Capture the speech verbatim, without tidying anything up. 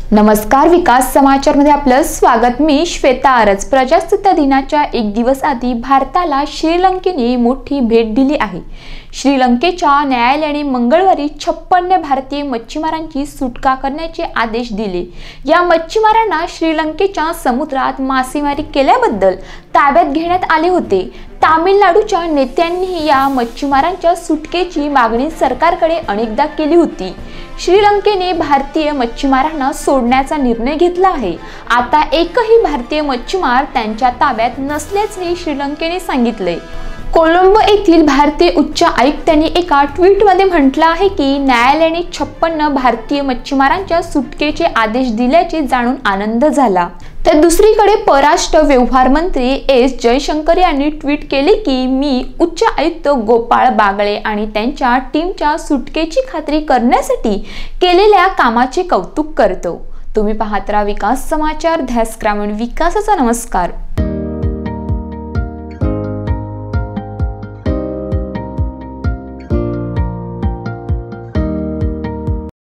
नमस्कार, विकास समाचार मध्ये आपलं स्वागत। मी श्वेता आरज। प्रजासत्ताक दिनाच्या एक दिवस आधी भारताला श्रीलंकेने मोठी भेट दिली आहे। श्रीलंकेच्या न्यायालयाने मंगळवारी छप्पन्न भारतीय मच्छीमारांची सुटका करण्याचे आदेश दिले। या मच्छीमारांना श्रीलंकेच्या समुद्रात मासेमारी केल्याबद्दल ताब्यात घेण्यात आले होते। तामिळनाडूच्या नेत्यांनी या मच्छीमारांच्या सुटकेची मागणी सरकारकडे अनेकदा केली होती। श्रीलंकेने भारतीय मच्छीमारांना सोडण्याचा निर्णय घेतला आहे। आता एकही भारतीय मच्छीमार त्यांच्या ताब्यात नसल्याचे श्रीलंकेने सांगितले। कोलंबो येथील भारतीय उच्च आयुक्तांनी एका ट्विटमध्ये म्हटलं आहे की न्यायालयाने छप्पन्न भारतीय मच्छीमारांच्या सुटकेचे आदेश दिल्याचे जाणून आनंद झाला। तर दुसरीकडे परराष्ट्र व्यवहार मंत्री एस जयशंकर यांनी ट्विट केले की मी उच्च आयुक्त गोपाळ बागळे आणि त्यांच्या टीमच्या सुटकेची खात्री करण्यासाठी केलेल्या कामाचे कौतुक करतो। तुम्ही पाहत राहा विकास समाचार, ध्यास ग्रामीण विकासाचा नमस्कार।